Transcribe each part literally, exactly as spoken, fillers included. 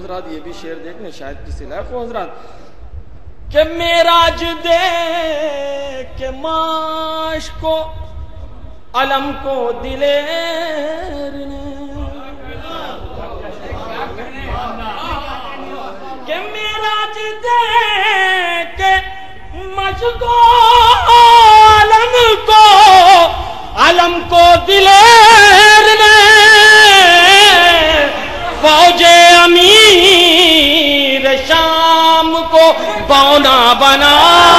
حضرات یہ بھی شعر دیکھ لیں شاید کسی لائق ہو حضرات کہ معراج دے کہ معاش کو علم کو دلیر نے کہ معراج دے کہ معاش کو علم کو علم کو دلیر نے فوج امیر شام کو بونا بنا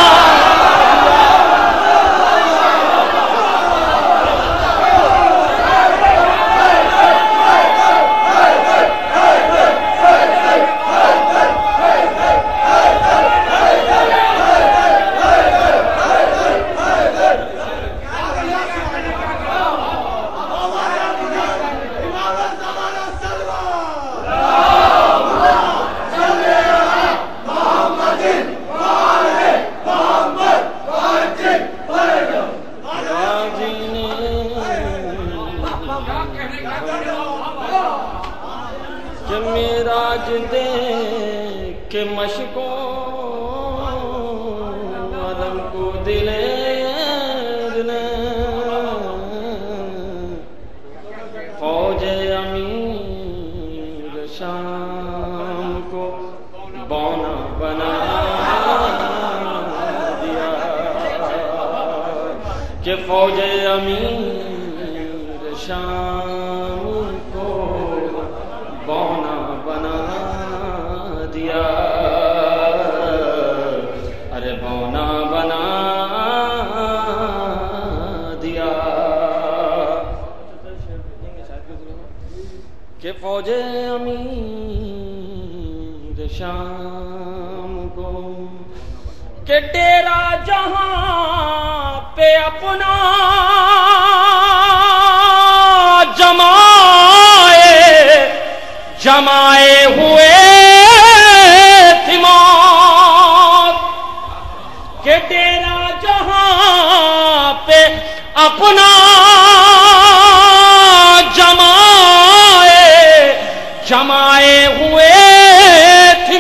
کہ معراج دے کہ مشکوں علم کو دلیر نے فوج امیر شام کو بونا بنا دیا کہ فوج امیر شام کو بونا بنا دیا ارے بونا بنا دیا کہ فوج امیر شام کو کہ ڈیرا جہاں پہ اپنا جمائے جمائے ہوئے تھی موت کہ ڈیرا جہاں پہ اپنا جمائے جمائے ہوئے تھی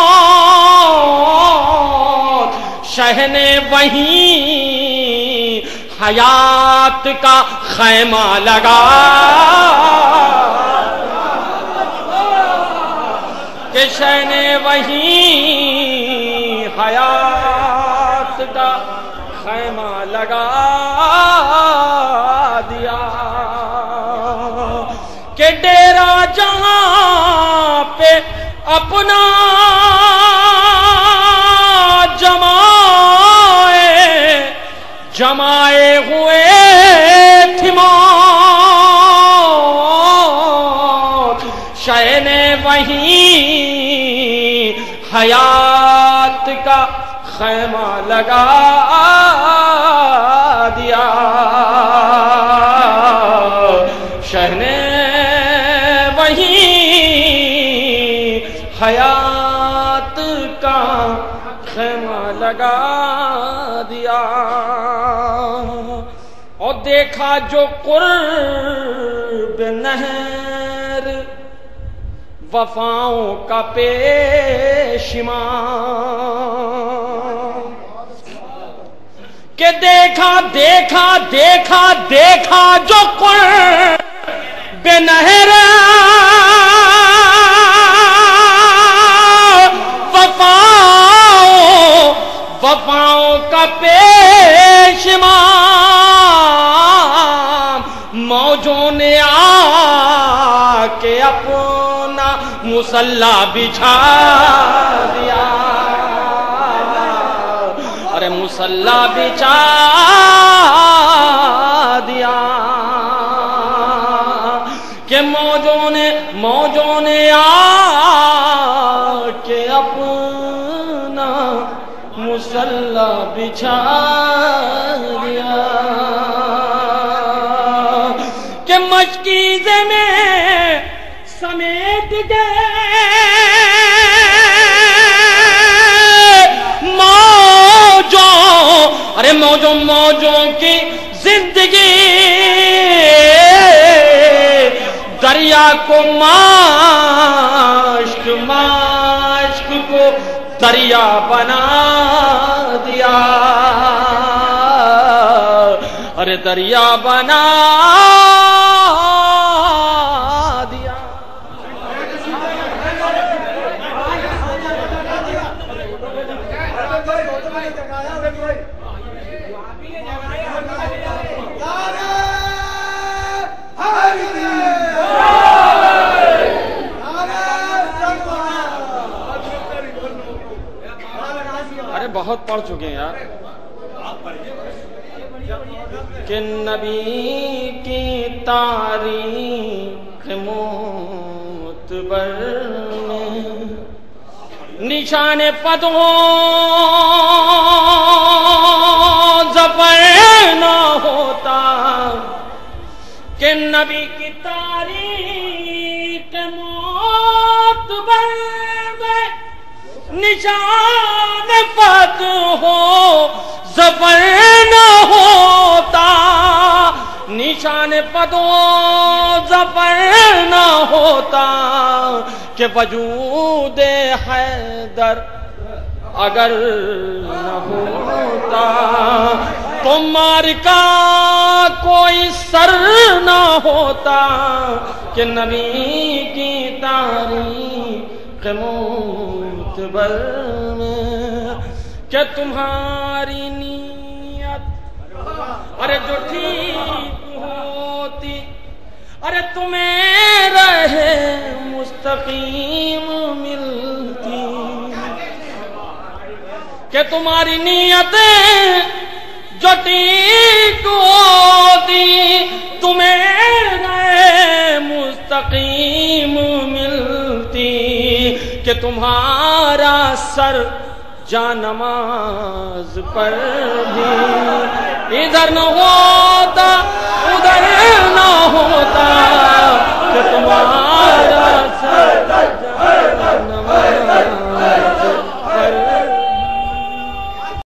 موت شہن وہیں حیات کا خیمہ لگا کہ شہن وہیں حیات کا خیمہ لگا دیا کہ ڈیرا جہاں پہ اپنا جمائے جمائے ہوئے تھی موت شہن وہیں حیات کا خیمہ لگا دیا شہن وہیں حیات کا خیمہ لگا دیا اور دیکھا جو قرب نہر وفاؤں کا پیشیمان کہ دیکھا دیکھا دیکھا دیکھا جو قرب نہر وفاؤں وفاؤں کا پیشیمان موجوں نے آ کے اپنا مصلح بچھا دیا ارے مصلح بچھا دیا کہ موجوں نے موجوں نے آ کے اپنا مصلح بچھا دیا کہ مشکیزے میں سمیٹ گئے موجوں ارے موجوں موجوں کی زندگی دریا کو ماشک دریا بنا دیا، ارے دریا بنا دیا۔ ارے بہت پڑھ چکے ہیں یار کہ نبی کی تاریخ معتبر میں نشان فتح ظفر نہ ہوتا، کہ نبی کی تاریخ معتبر میں نشان فتح ہو ظفر نہ ہوتا، نشان فتح ظفر نہ ہوتا، کہ وجود حیدر اگر نہ ہوتا، تو معرکہ کوئی سر نہ ہوتا، کہ نبی کی تاریخ معتبر میں، کہ تمہاری نیت ارے جو ٹھیک ہوتی، ارے تمہیں رہے مستقیم ملتی، کہ تمہاری نیتیں جو ٹھیک ہوتی، تمہیں رہے مستقیم ملتی، کہ تمہارا سر جا نماز پر بھی ادھر نہ ہوتا،